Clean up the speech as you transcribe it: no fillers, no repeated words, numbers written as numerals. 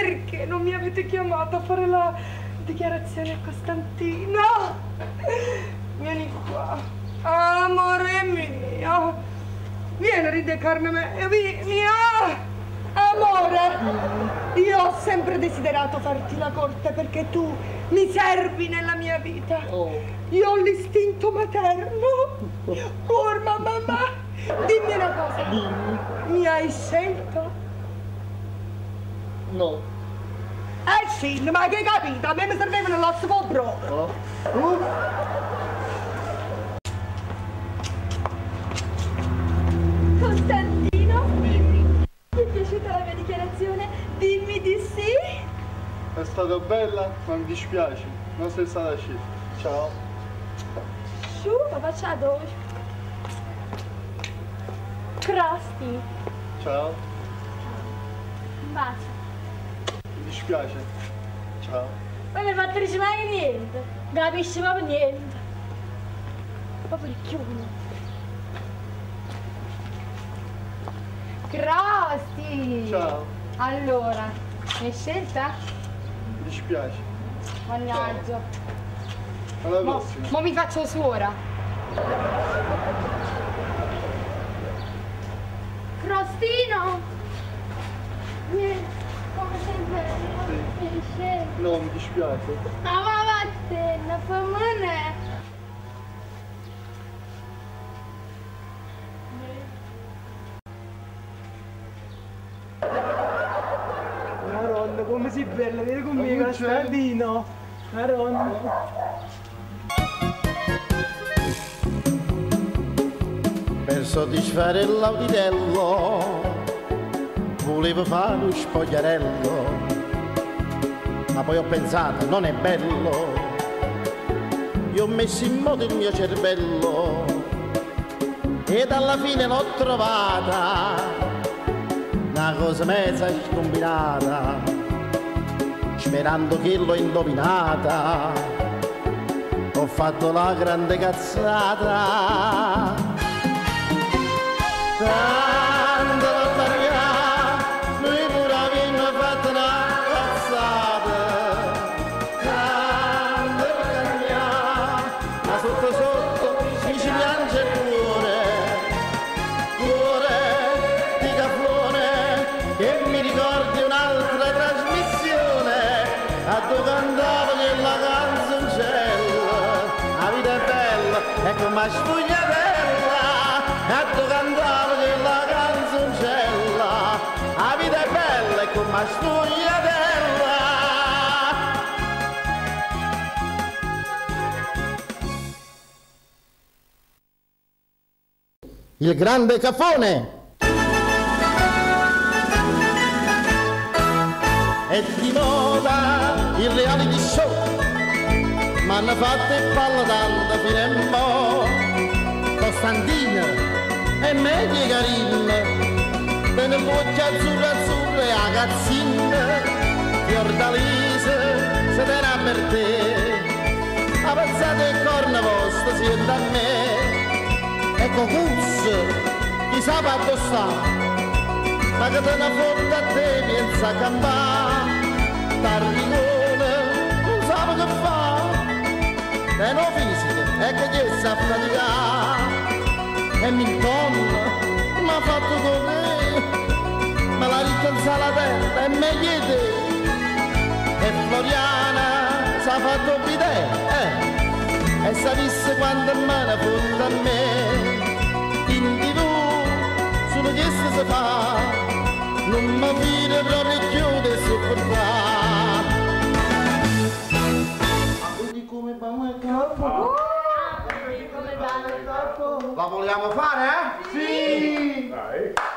perché non mi avete chiamato a fare la dichiarazione a Costantino? Vieni qua, amore mio, vieni a ridecarmi a me, via! Amore, io ho sempre desiderato farti la corte perché tu mi servi nella mia vita. Io ho l'istinto materno. Urma, mamma, dimmi una cosa. Mi hai scelto? No. Sì, ma che hai capito? A me mi servevano l'osso proprio. Costantino? Ti è piaciuta la mia dichiarazione? Dimmi di sì! È stata bella, ma mi dispiace. Non sei stata scelta. Ciao. Sciù, papà ci adoro. Krusty. Ciao. Un bacio. Mi dispiace. Ciao. Poi mi hai fatto ricevere niente. Non capisci proprio niente. Proprio il chiuno. Krusty! Ciao. Allora, mi hai scelta? Mi dispiace. Mannaggia. Alla prossima. Mo mi faccio suora. Crostino! Come sei bello? Mi hai scelto. No, mi dispiace. Ma vattene, famone! Maronna, come sei bella, vieni con me, Non c'è. Costantino. Maronna. Per soddisfare l'auditello volevo fare un spogliarello, ma poi ho pensato non è bello. Io ho messo in moto il mio cervello ed alla fine l'ho trovata una cosa mezza scombinata, sperando che l'ho indovinata. Ho fatto la grande cazzata. Tanto la barriera, noi pure abbiamo fatto una cazzata. Tanto la cagnà, ma sotto sotto mi ci piange il cuore di caffone, che mi ricordi un'altra trasmissione, a dove cantavo quella canzoncella. La vita è bella, è come sfogliatella, a dove cantavo quella canzoncella. La vita è bella, è come sfogliatella. Il grande caffone è di moda il reality show, m'hanno fatto il pallo tanto fino a mo'. Costantino è meglio carino, per un boccia azzurra azzurra e a cazzina, fiordalise se terrà per te, avanzate il corno vostro siete a me. Ecco Cuzzo, chi sa dove sta, ma che te ne fotte a te pensa a campare, Tarrigone non sa che fa, e no fisica, e che gli sa praticare, e Milton m'ha fatto con me, ma la vita in salatella è meglio di te, e Floriana s'ha fatto bidè, e sapesse quando me ne fotte a me. In TV solo questo si fa, non mi fide proprio più di sopportare. Ma quindi come vanno il capo? Come va? La vogliamo fare, eh? Sì! Dai!